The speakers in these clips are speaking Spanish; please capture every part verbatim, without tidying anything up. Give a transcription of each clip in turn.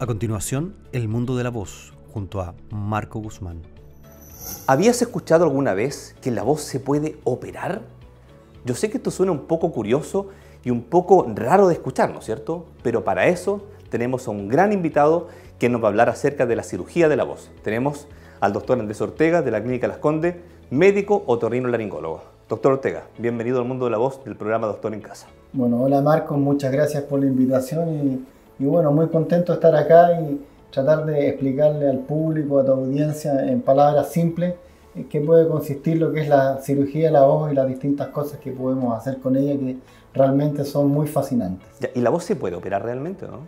A continuación, El mundo de la voz, junto a Marco Guzmán. ¿Habías escuchado alguna vez que la voz se puede operar? Yo sé que esto suena un poco curioso y un poco raro de escuchar, ¿no es cierto? Pero para eso tenemos a un gran invitado que nos va a hablar acerca de la cirugía de la voz. Tenemos al doctor Andrés Ortega de la Clínica Las Condes, médico otorrinolaringólogo. Doctor Ortega, bienvenido al mundo de la voz del programa Doctor en Casa. Bueno, hola Marco, muchas gracias por la invitación y, y bueno, muy contento de estar acá y tratar de explicarle al público, a tu audiencia, en palabras simples, en qué puede consistir lo que es la cirugía de la voz y las distintas cosas que podemos hacer con ella que realmente son muy fascinantes. Ya, ¿y la voz se puede operar realmente, no?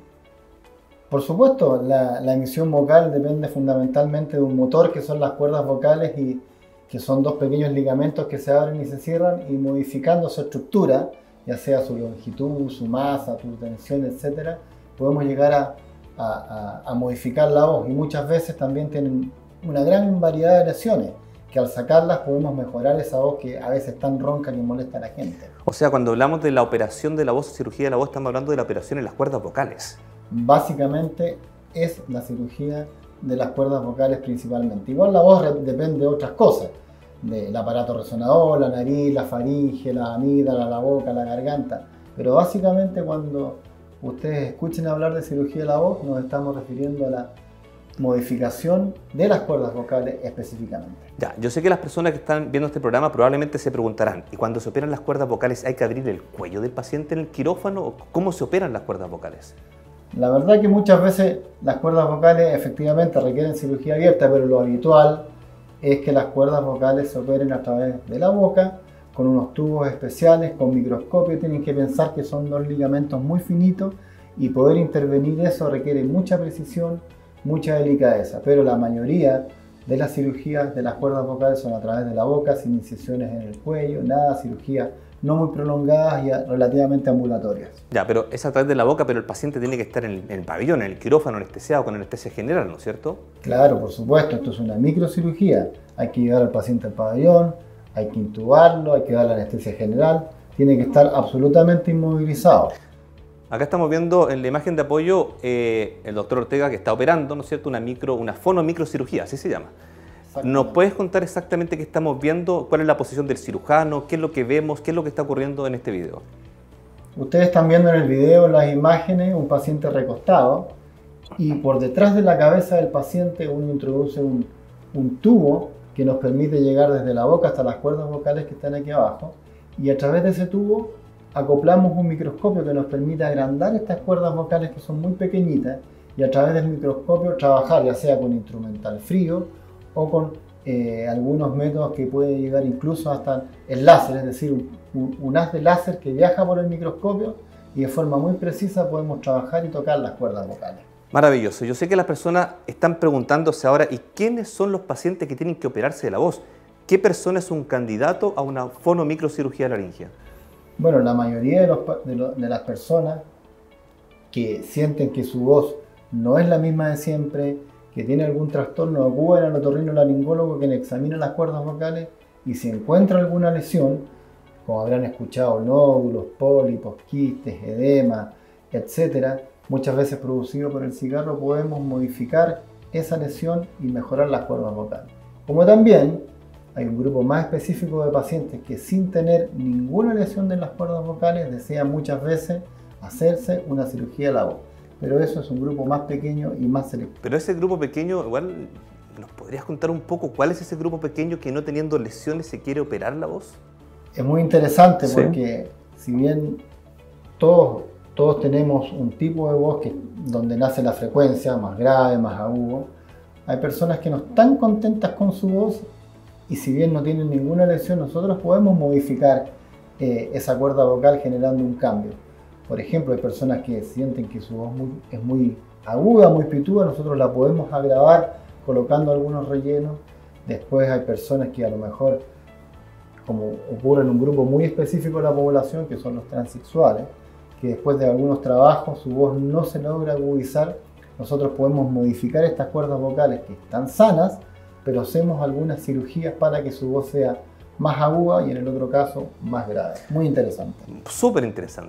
Por supuesto, la, la emisión vocal depende fundamentalmente de un motor que son las cuerdas vocales y que son dos pequeños ligamentos que se abren y se cierran y modificando su estructura, ya sea su longitud, su masa, su tensión, etcétera, podemos llegar a, a, a, a modificar la voz y muchas veces también tienen una gran variedad de lesiones que al sacarlas podemos mejorar esa voz que a veces es tan ronca que molesta a la gente. O sea, cuando hablamos de la operación de la voz, cirugía de la voz, estamos hablando de la operación en las cuerdas vocales. Básicamente es la cirugía de las cuerdas vocales principalmente. Igual la voz depende de otras cosas, del aparato resonador, la nariz, la faringe, la amígdala, la boca, la garganta. Pero básicamente cuando ustedes escuchen hablar de cirugía de la voz, nos estamos refiriendo a la modificación de las cuerdas vocales específicamente. Ya, yo sé que las personas que están viendo este programa probablemente se preguntarán, ¿y cuando se operan las cuerdas vocales hay que abrir el cuello del paciente en el quirófano? ¿Cómo se operan las cuerdas vocales? La verdad que muchas veces las cuerdas vocales efectivamente requieren cirugía abierta, pero lo habitual es que las cuerdas vocales se operen a través de la boca, con unos tubos especiales, con microscopio. Tienen que pensar que son dos ligamentos muy finitos y poder intervenir eso requiere mucha precisión, mucha delicadeza, pero la mayoría de las cirugías de las cuerdas vocales son a través de la boca, sin incisiones en el cuello, nada, cirugía no muy prolongadas y relativamente ambulatorias. Ya, pero es a través de la boca, pero el paciente tiene que estar en el, en el pabellón, en el quirófano anestesiado, con anestesia general, ¿no es cierto? Claro, por supuesto, esto es una microcirugía. Hay que llevar al paciente al pabellón, hay que intubarlo, hay que dar la anestesia general, tiene que estar absolutamente inmovilizado. Acá estamos viendo en la imagen de apoyo eh, el doctor Ortega que está operando, ¿no es cierto?, una, micro, una fonomicrocirugía, así se llama. ¿Nos puedes contar exactamente qué estamos viendo? ¿Cuál es la posición del cirujano? ¿Qué es lo que vemos? ¿Qué es lo que está ocurriendo en este video? Ustedes están viendo en el video las imágenes, un paciente recostado y por detrás de la cabeza del paciente uno introduce un, un tubo que nos permite llegar desde la boca hasta las cuerdas vocales que están aquí abajo y a través de ese tubo acoplamos un microscopio que nos permite agrandar estas cuerdas vocales que son muy pequeñitas y a través del microscopio trabajar ya sea con instrumental frío o con eh, algunos métodos que pueden llegar incluso hasta el láser, es decir, un, un, un haz de láser que viaja por el microscopio y de forma muy precisa podemos trabajar y tocar las cuerdas vocales. Maravilloso. Yo sé que las personas están preguntándose ahora, ¿y quiénes son los pacientes que tienen que operarse de la voz? ¿Qué persona es un candidato a una fonomicrocirugía laringea? Bueno, la mayoría de, los, de, lo, de las personas que sienten que su voz no es la misma de siempre, que tiene algún trastorno, acuden al otorrinolaringólogo que le examina las cuerdas vocales y si encuentra alguna lesión, como habrán escuchado, nódulos, pólipos, quistes, edema, etcétera, muchas veces producido por el cigarro, podemos modificar esa lesión y mejorar las cuerdas vocales. Como también hay un grupo más específico de pacientes que sin tener ninguna lesión de las cuerdas vocales desean muchas veces hacerse una cirugía de la voz. Pero eso es un grupo más pequeño y más selectivo. Pero ese grupo pequeño, igual, ¿nos podrías contar un poco cuál es ese grupo pequeño que no teniendo lesiones se quiere operar la voz? Es muy interesante ¿Sí? Porque si bien todos, todos tenemos un tipo de voz que, donde nace la frecuencia, más grave, más agudo, hay personas que no están contentas con su voz y si bien no tienen ninguna lesión, nosotros podemos modificar eh, esa cuerda vocal generando un cambio. Por ejemplo, hay personas que sienten que su voz muy, es muy aguda, muy pituda, nosotros la podemos agravar colocando algunos rellenos. Después hay personas que a lo mejor, como ocurre en un grupo muy específico de la población, que son los transexuales, que después de algunos trabajos su voz no se logra agudizar, nosotros podemos modificar estas cuerdas vocales que están sanas, pero hacemos algunas cirugías para que su voz sea más aguda y en el otro caso más grave. Muy interesante. Súper interesante.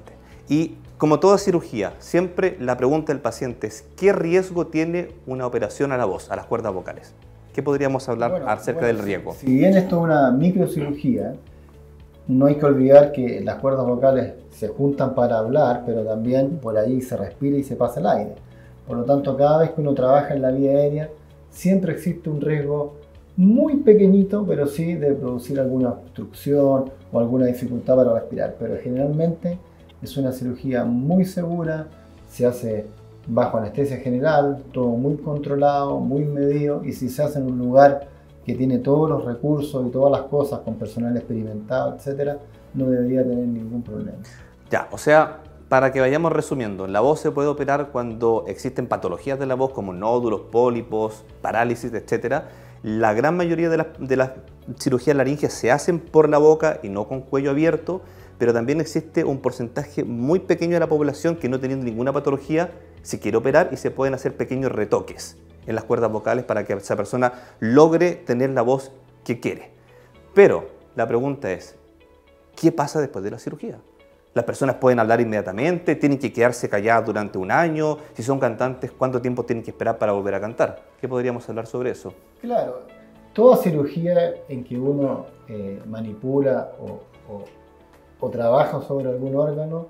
Y como toda cirugía, siempre la pregunta del paciente es ¿qué riesgo tiene una operación a la voz, a las cuerdas vocales? ¿Qué podríamos hablar Bueno, acerca bueno, del riesgo? Si bien esto es una microcirugía, no hay que olvidar que las cuerdas vocales se juntan para hablar, pero también por ahí se respira y se pasa el aire. Por lo tanto, cada vez que uno trabaja en la vía aérea, siempre existe un riesgo muy pequeñito, pero sí de producir alguna obstrucción o alguna dificultad para respirar. Pero generalmente es una cirugía muy segura, se hace bajo anestesia general, todo muy controlado, muy medido, y si se hace en un lugar que tiene todos los recursos y todas las cosas con personal experimentado, etcétera, no debería tener ningún problema. Ya, o sea, para que vayamos resumiendo, la voz se puede operar cuando existen patologías de la voz como nódulos, pólipos, parálisis, etcétera. La gran mayoría de las, de las cirugías laringeas se hacen por la boca y no con cuello abierto, pero también existe un porcentaje muy pequeño de la población que no teniendo ninguna patología se quiere operar y se pueden hacer pequeños retoques en las cuerdas vocales para que esa persona logre tener la voz que quiere. Pero la pregunta es, ¿qué pasa después de la cirugía? Las personas pueden hablar inmediatamente, tienen que quedarse calladas durante un año. Si son cantantes, ¿cuánto tiempo tienen que esperar para volver a cantar? ¿Qué podríamos hablar sobre eso? Claro, toda cirugía en que uno eh, manipula o, o, o trabaja sobre algún órgano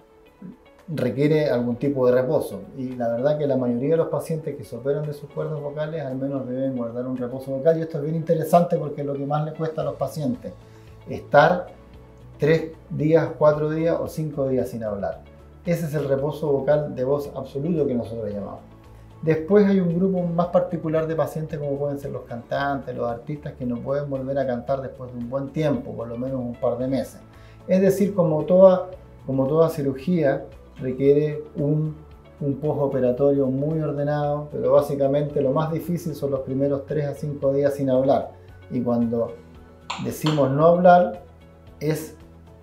requiere algún tipo de reposo. Y la verdad que la mayoría de los pacientes que se operan de sus cuerdas vocales al menos deben guardar un reposo vocal. Y esto es bien interesante porque es lo que más le cuesta a los pacientes, estar tres días, cuatro días o cinco días sin hablar. Ese es el reposo vocal de voz absoluto que nosotros llamamos. Después hay un grupo más particular de pacientes como pueden ser los cantantes, los artistas que no pueden volver a cantar después de un buen tiempo, por lo menos un par de meses. Es decir, como toda, como toda cirugía requiere un, un postoperatorio muy ordenado, pero básicamente lo más difícil son los primeros tres a cinco días sin hablar. Y cuando decimos no hablar, es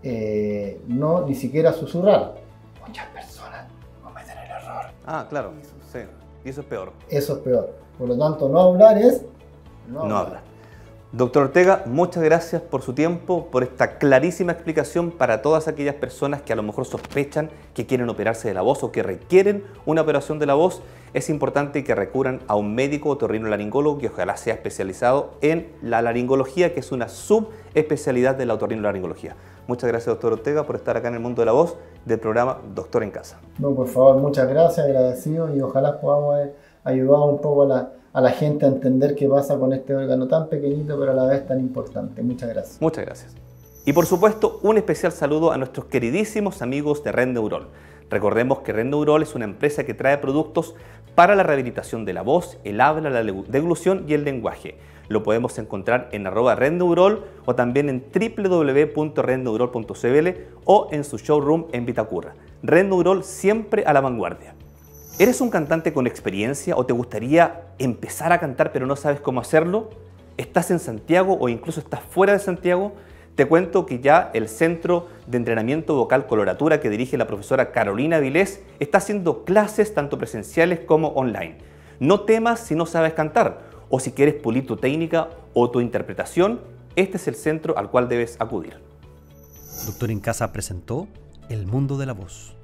eh, no ni siquiera susurrar. Muchas personas cometen el error. Ah, claro, sí. Y eso es peor. Eso es peor. Por lo tanto, no hablar es no hablar. No hablar. Doctor Ortega, muchas gracias por su tiempo, por esta clarísima explicación para todas aquellas personas que a lo mejor sospechan que quieren operarse de la voz o que requieren una operación de la voz. Es importante que recurran a un médico otorrinolaringólogo que ojalá sea especializado en la laringología, que es una subespecialidad de la otorrinolaringología. Muchas gracias, doctor Ortega, por estar acá en el mundo de la voz del programa Doctor en Casa. No, por favor, muchas gracias, agradecido, y ojalá podamos ayudar un poco a la, a la gente a entender qué pasa con este órgano tan pequeñito pero a la vez tan importante. Muchas gracias. Muchas gracias. Y por supuesto, un especial saludo a nuestros queridísimos amigos de Renneurol. Recordemos que Renneurol es una empresa que trae productos para la rehabilitación de la voz, el habla, la deglución y el lenguaje. Lo podemos encontrar en arroba Renneurol o también en w w w punto renneurol punto c l o en su showroom en Vitacura. Renneurol siempre a la vanguardia. ¿Eres un cantante con experiencia o te gustaría empezar a cantar pero no sabes cómo hacerlo? ¿Estás en Santiago o incluso estás fuera de Santiago? Te cuento que ya el Centro de Entrenamiento Vocal Coloratura que dirige la profesora Carolina Avilés está haciendo clases tanto presenciales como online. No temas si no sabes cantar o si quieres pulir tu técnica o tu interpretación, este es el centro al cual debes acudir. Doctor en Casa presentó El Mundo de la Voz.